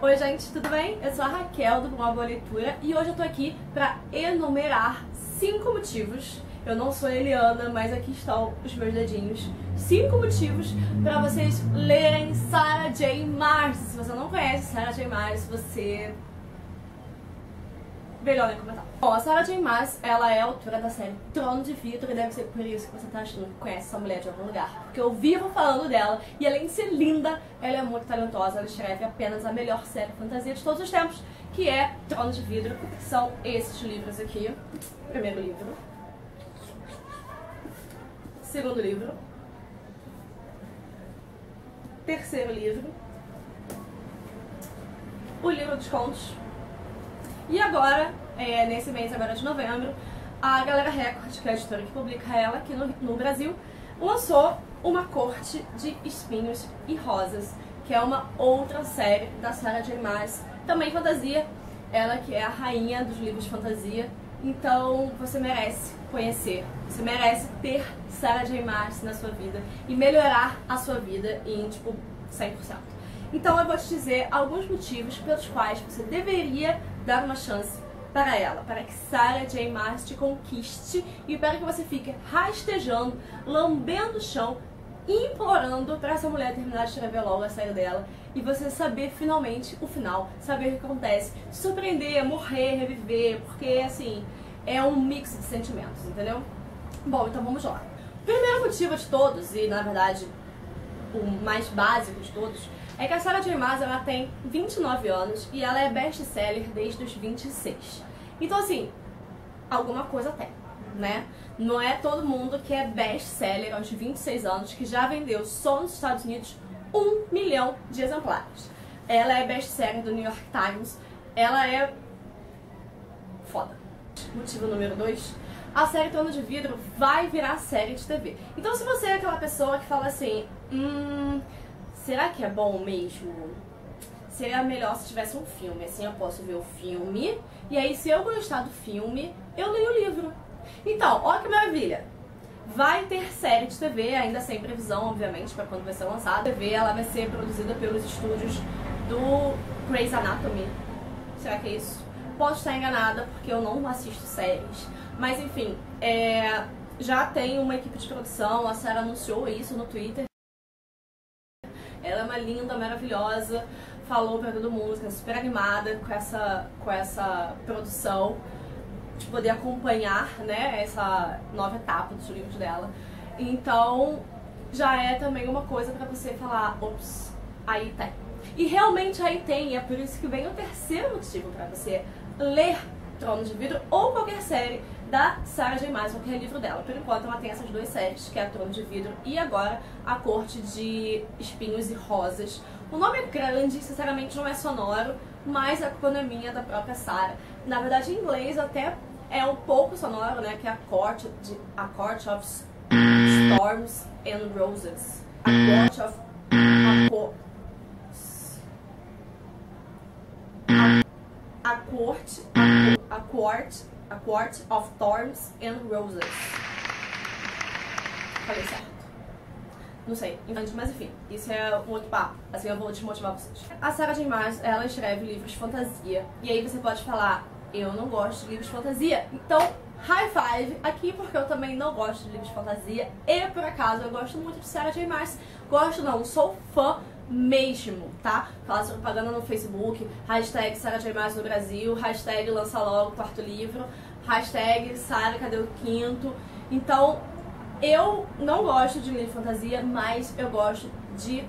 Oi gente, tudo bem? Eu sou a Raquel do Uma Boa Leitura e hoje eu tô aqui pra enumerar 5 motivos. Eu não sou Eliana, mas aqui estão os meus dedinhos. 5 motivos pra vocês lerem Sarah J. Maas. Se você não conhece Sarah J. Maas, você... melhor nem comentar. Bom, a Sarah J. Maas, ela é autora da série Trono de Vidro e deve ser por isso que você tá achando que conhece essa mulher de algum lugar. Porque eu vivo falando dela e além de ser linda, ela é muito talentosa. Ela escreve apenas a melhor série fantasia de todos os tempos, que é Trono de Vidro, que são esses livros aqui. Primeiro livro. Segundo livro. Terceiro livro. O livro dos contos. E agora, nesse mês agora de novembro, a Galera Record, que é a editora que publica ela aqui no Brasil, lançou Uma Corte de Espinhos e Rosas, que é uma outra série da Sarah J. Maas, também fantasia, ela que é a rainha dos livros de fantasia. Então você merece conhecer, você merece ter Sarah J. Maas na sua vida e melhorar a sua vida em, tipo, 100%. Então eu vou te dizer alguns motivos pelos quais você deveria dar uma chance para ela, para que Sarah J. Maas te conquiste e para que você fique rastejando, lambendo o chão, implorando para essa mulher terminar de escrever logo a série dela e você saber finalmente o final, saber o que acontece, se surpreender, morrer, reviver, porque assim, é um mix de sentimentos, entendeu? Bom, então vamos lá. O primeiro motivo de todos, e na verdade o mais básico de todos, é que a Sarah J. Maas, ela tem 29 anos e ela é best-seller desde os 26. Então assim, alguma coisa tem, né? Não é todo mundo que é best-seller aos 26 anos que já vendeu só nos Estados Unidos 1 milhão de exemplares. Ela é best-seller do New York Times, ela é foda. Motivo número 2, a série Trono de Vidro vai virar série de TV. Então se você é aquela pessoa que fala assim, será que é bom mesmo? Seria melhor se tivesse um filme, assim eu posso ver o filme, e aí se eu gostar do filme, eu leio o livro. Então, olha que maravilha! Vai ter série de TV, ainda sem previsão, obviamente, para quando vai ser lançada. A TV ela vai ser produzida pelos estúdios do Grey's Anatomy. Será que é isso? Posso estar enganada, porque eu não assisto séries. Mas enfim, já tem uma equipe de produção, a Sarah anunciou isso no Twitter. Ela é uma linda, maravilhosa, falou pra todo mundo que é super animada com essa produção, de poder acompanhar, né, essa nova etapa dos livros dela. Então, já é também uma coisa pra você falar, ops, aí tem. E realmente aí tem, e é por isso que vem o terceiro motivo pra você ler Trono de Vidro ou qualquer série da Sarah J. Maas, qualquer livro dela. Por enquanto ela tem essas duas séries, que é a Trono de Vidro e agora a Corte de Espinhos e Rosas. O nome é grande, sinceramente não é sonoro, mas a culpa não é minha, da própria Sarah. Na verdade em inglês até é um pouco sonoro, né, que é a Court of Storms and Roses. A Court of Thorns and Roses. Falei certo. Não sei, mas enfim, isso é um outro papo. Assim eu vou desmotivar vocês. A Sarah J. Maas, ela escreve livros de fantasia. E aí você pode falar, eu não gosto de livros de fantasia. Então, high five aqui, porque eu também não gosto de livros de fantasia. E por acaso, eu gosto muito de Sarah J. Maas. Gosto não, sou fã mesmo, tá? Faço propaganda no Facebook, hashtag Sarah J. Maas no Brasil, hashtag lança logo o 4º livro, hashtag Sarah, cadê o 5º? Então, eu não gosto de livro de fantasia, mas eu gosto de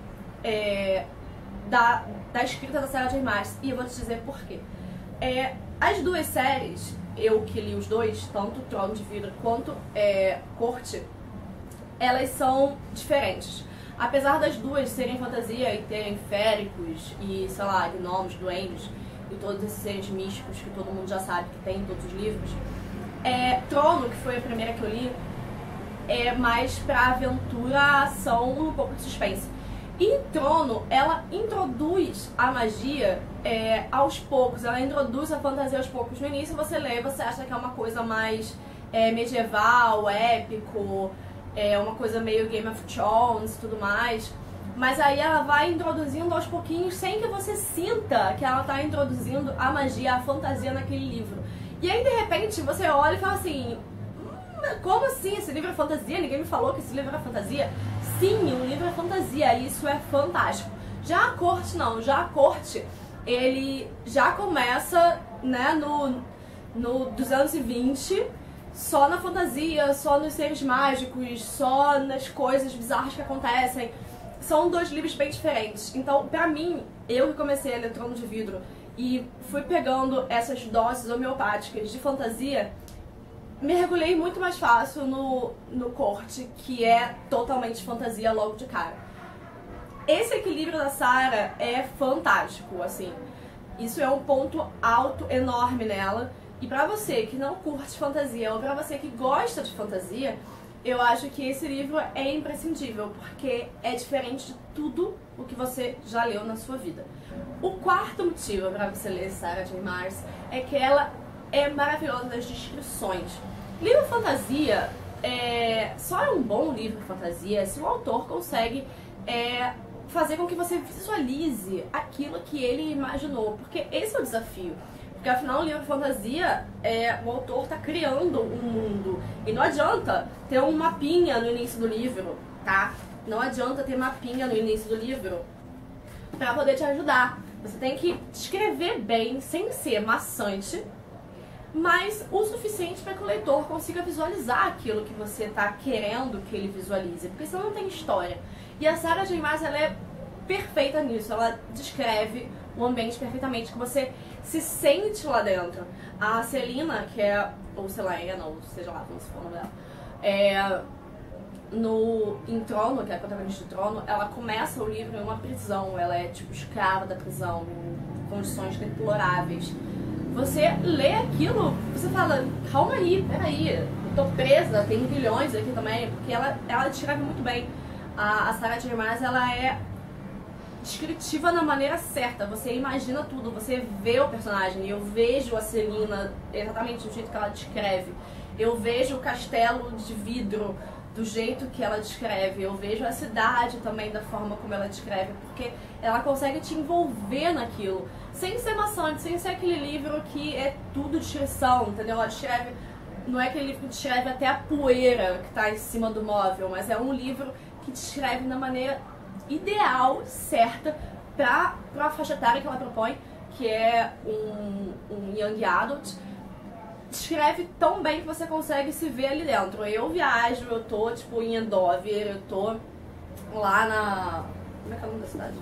da escrita da Sarah J. Maas, e eu vou te dizer por quê. As duas séries, eu que li os dois, tanto Trono de Vidro quanto Corte, elas são diferentes. Apesar das duas serem fantasia e terem féricos e, sei lá, gnomos, duendes e todos esses seres místicos que todo mundo já sabe que tem em todos os livros, Trono, que foi a primeira que eu li, é mais pra aventura, ação, um pouco de suspense. E Trono, ela introduz a magia aos poucos, ela introduz a fantasia aos poucos. No início você lê e você acha que é uma coisa mais medieval, épico, uma coisa meio Game of Thrones e tudo mais. mas aí ela vai introduzindo aos pouquinhos sem que você sinta que ela tá introduzindo a magia, a fantasia naquele livro. E aí, de repente, você olha e fala assim, como assim? Esse livro é fantasia? Ninguém me falou que esse livro era fantasia? Sim, o livro é fantasia, e isso é fantástico. Já a corte não, já a corte, ele já começa, né, no 220, só na fantasia, só nos seres mágicos, só nas coisas bizarras que acontecem. São dois livros bem diferentes. Então, pra mim, eu que comecei a ler Trono de Vidro e fui pegando essas doses homeopáticas de fantasia, mergulhei muito mais fácil no corte, que é totalmente fantasia logo de cara. Esse equilíbrio da Sarah é fantástico, assim. Isso é um ponto alto enorme nela. E pra você que não curte fantasia, ou pra você que gosta de fantasia, eu acho que esse livro é imprescindível, porque é diferente de tudo o que você já leu na sua vida. O quarto motivo pra você ler Sarah J. Maas é que ela é maravilhosa nas descrições. Livro fantasia só é um bom livro de fantasia se o autor consegue fazer com que você visualize aquilo que ele imaginou, porque esse é o desafio. Porque afinal, um livro de fantasia, o autor está criando um mundo. E não adianta ter um mapinha no início do livro, tá? Não adianta ter mapinha no início do livro para poder te ajudar. Você tem que escrever bem, sem ser maçante, mas o suficiente para que o leitor consiga visualizar aquilo que você está querendo que ele visualize, porque senão não tem história. E a Sarah J. Maas, ela é perfeita nisso, ela descreve o ambiente perfeitamente, que você se sente lá dentro. A Celina, que é, ou Selena, ou seja lá como se for o nome dela, em Trono, que é a protagonista de Trono, ela começa o livro em uma prisão, ela é tipo escrava da prisão, em condições deploráveis. Você lê aquilo, você fala, calma aí, peraí, eu tô presa, tem vilões aqui também, porque ela descreve muito bem. A Sarah J. Maas, ela é descritiva na maneira certa, você imagina tudo, você vê o personagem. Eu vejo a Celina exatamente do jeito que ela descreve, eu vejo o castelo de vidro do jeito que ela descreve, eu vejo a cidade também da forma como ela descreve, porque ela consegue te envolver naquilo, sem ser maçante, sem ser aquele livro que é tudo descrição, entendeu? Ela descreve, não é aquele livro que descreve até a poeira que está em cima do móvel, mas é um livro que descreve da maneira ideal, certa, para a faixa etária que ela propõe, que é um young adult. Descreve tão bem que você consegue se ver ali dentro. Eu viajo, eu tô tipo em Andover, eu tô lá na... como é que é o nome da cidade?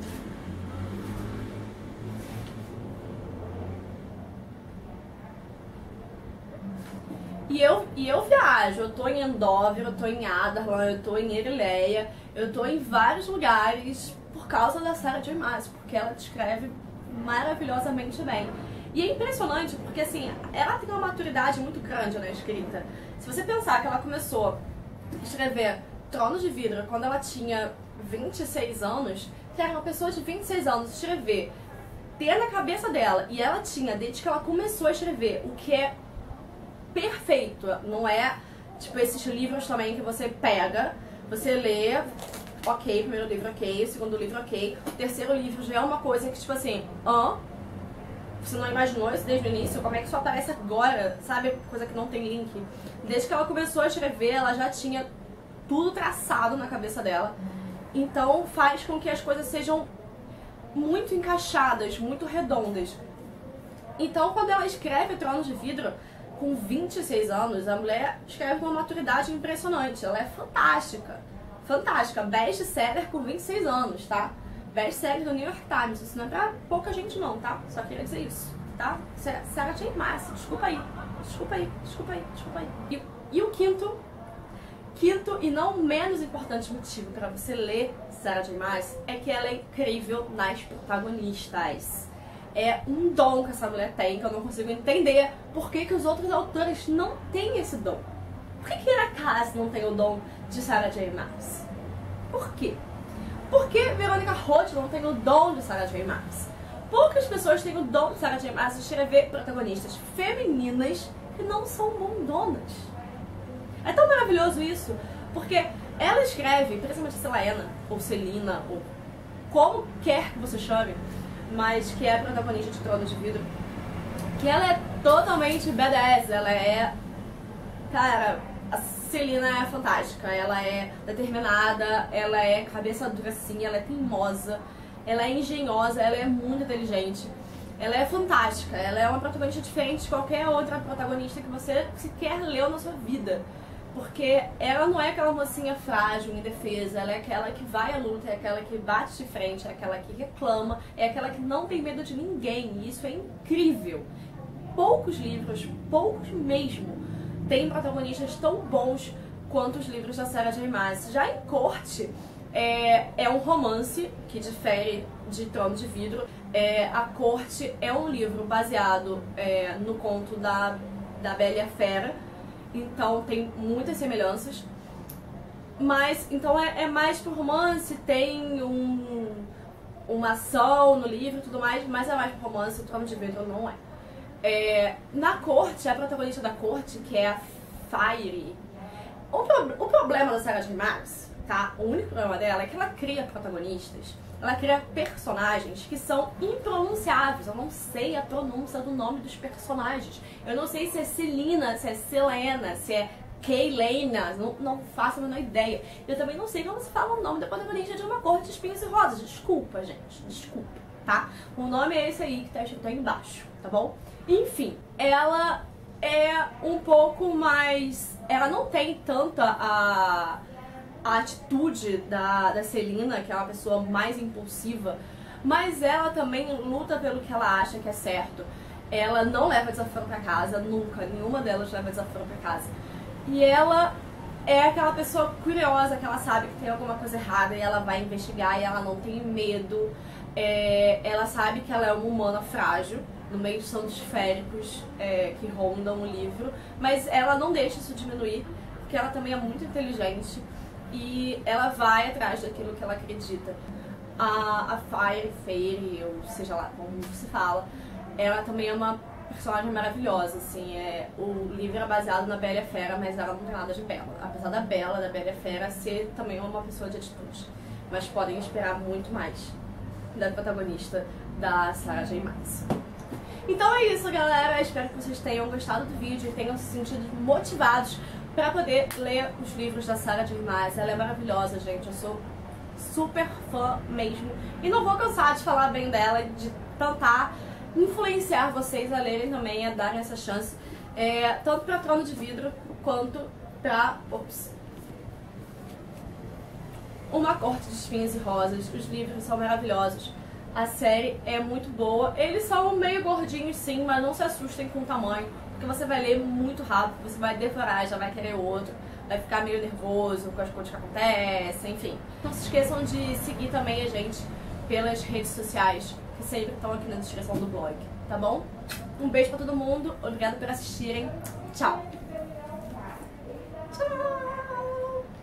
E eu viajo, eu tô em Andover, eu tô em Adarlan, eu tô em Erileia, eu tô em vários lugares por causa da Sarah J. Maas, porque ela descreve maravilhosamente bem. E é impressionante porque, assim, ela tem uma maturidade muito grande na escrita. Se você pensar que ela começou a escrever Trono de Vidro quando ela tinha 26 anos, que era uma pessoa de 26 anos escrever, ter na cabeça dela, e ela tinha, desde que ela começou a escrever, o que é perfeito, não é tipo esses livros também que você pega, você lê, ok, primeiro livro ok, segundo livro ok, o terceiro livro já é uma coisa que tipo assim, você não imaginou isso desde o início, como é que isso aparece agora, sabe, coisa que não tem link. Desde que ela começou a escrever, ela já tinha tudo traçado na cabeça dela, então faz com que as coisas sejam muito encaixadas, muito redondas. Então quando ela escreve Trono de Vidro com 26 anos, a mulher escreve com uma maturidade impressionante. Ela é fantástica. Fantástica. Best-seller com 26 anos, tá? Best-seller do New York Times. Isso não é pra pouca gente não, tá? Só queria dizer isso, tá? Sarah J. Maas. Desculpa aí. Desculpa aí. Desculpa aí. Desculpa aí. E o quinto e não menos importante motivo pra você ler Sarah J. Maas é que ela é incrível nas protagonistas. É um dom que essa mulher tem, que eu não consigo entender por que os outros autores não têm esse dom. Por que Ira Cass não tem o dom de Sarah J. Maas? Por quê? Por que Veronica Roth não tem o dom de Sarah J. Maas? Poucas pessoas têm o dom de Sarah J. Maas de escrever protagonistas femininas que não são bondonas. É tão maravilhoso isso, porque Ela escreve, principalmente Selena, ou Celina, ou como quer que você chame, mas que é a protagonista de Trono de Vidro, que ela é totalmente badass, ela é... Cara, a Celina é fantástica, ela é determinada, ela é cabeça dura assim, ela é teimosa, ela é engenhosa, ela é muito inteligente, ela é fantástica, ela é uma protagonista diferente de qualquer outra protagonista que você sequer leu na sua vida. Porque ela não é aquela mocinha frágil, indefesa, ela é aquela que vai à luta, é aquela que bate de frente, é aquela que reclama, é aquela que não tem medo de ninguém, e isso é incrível. Poucos livros, poucos mesmo, têm protagonistas tão bons quanto os livros da Sarah J. Maas. Já em Corte, é um romance que difere de Trono de Vidro. A Corte é um livro baseado no conto da Bela e a Fera, então tem muitas semelhanças, mas então é mais pro romance, tem uma ação no livro e tudo mais, mas é mais pro romance, o Trono de Vidro não é. Na Corte, a protagonista da Corte, que é a Fiery, o problema da Sarah J. Maas, tá? O único problema dela é que ela cria protagonistas, ela cria personagens que são impronunciáveis. Eu não sei a pronúncia do nome dos personagens. Eu não sei se é Celina, se é Selena, se é Keilena. Não faço a menor ideia. Eu também não sei como se fala o nome da protagonista de Uma Corte de Espinhos e Rosas. Desculpa, gente. Desculpa, tá? O nome é esse aí que tá escrito aí embaixo, tá bom? Enfim, ela é um pouco mais... Ela não tem tanta a atitude da Celina, que é uma pessoa mais impulsiva, mas ela também luta pelo que ela acha que é certo. Ela não leva desaforo pra casa, nunca, nenhuma delas leva desaforo pra casa. E ela é aquela pessoa curiosa, que ela sabe que tem alguma coisa errada e ela vai investigar e ela não tem medo. Ela sabe que ela é uma humana frágil, no meio dos santos féricos que rondam o livro, mas ela não deixa isso diminuir, porque ela também é muito inteligente. E ela vai atrás daquilo que ela acredita. A Fairy, ou seja lá como se fala, ela também é uma personagem maravilhosa, assim. O livro é baseado na Bela e a Fera, mas ela não tem nada de bela. Apesar da Bela e a Fera ser também uma pessoa de atitude. Mas podem esperar muito mais da protagonista da Sarah J. Maas. Então é isso, galera. Espero que vocês tenham gostado do vídeo e tenham se sentido motivados pra poder ler os livros da Sarah J. Maas. Ela é maravilhosa, gente. Eu sou super fã mesmo. E não vou cansar de falar bem dela, de tentar influenciar vocês a lerem também, a darem essa chance. Tanto pra Trono de Vidro, quanto pra... Uma Corte de Espinhos e Rosas. Os livros são maravilhosos. A série é muito boa. Eles são meio gordinhos sim, mas não se assustem com o tamanho, porque você vai ler muito rápido, você vai devorar, já vai querer outro, vai ficar meio nervoso com as coisas que acontecem, enfim. Não se esqueçam de seguir também a gente pelas redes sociais, que sempre estão aqui na descrição do blog, tá bom? Um beijo pra todo mundo, obrigada por assistirem, tchau! Tchau!